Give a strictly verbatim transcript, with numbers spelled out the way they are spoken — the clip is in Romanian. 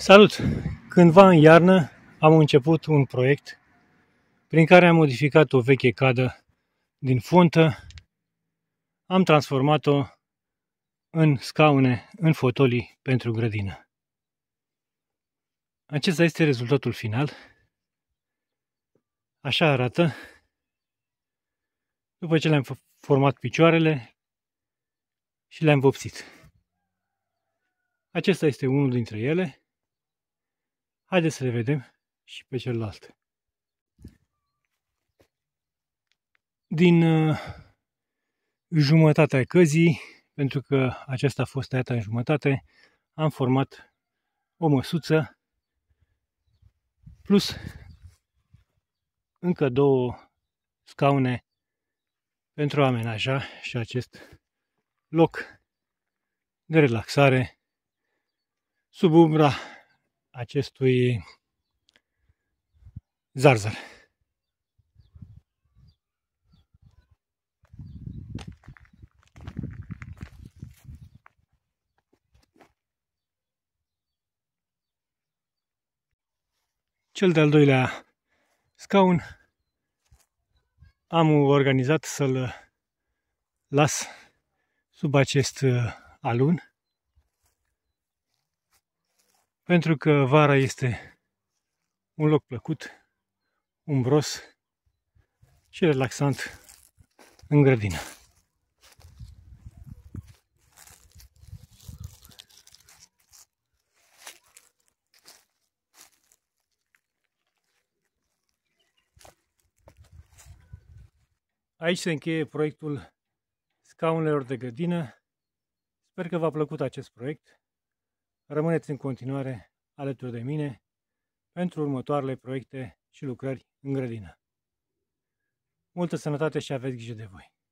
Salut! Cândva în iarnă am început un proiect prin care am modificat o veche cadă din fontă, am transformat-o în scaune, în fotolii pentru grădină. Acesta este rezultatul final. Așa arată. După ce le-am format picioarele și le-am vopsit. Acesta este unul dintre ele. Haideți să le vedem și pe celălalt. Din uh, jumătatea căzii, pentru că aceasta a fost tăiată în jumătate, am format o măsuță plus încă două scaune pentru a amenaja și acest loc de relaxare sub umbra acestui zarzăr. Cel de-al doilea scaun am organizat să-l las sub acest alun, pentru că vara este un loc plăcut, umbros și relaxant în grădină. Aici se încheie proiectul scaunelor de grădină. Sper că v-a plăcut acest proiect. Rămâneți în continuare alături de mine pentru următoarele proiecte și lucrări în grădină. Multă sănătate și aveți grijă de voi!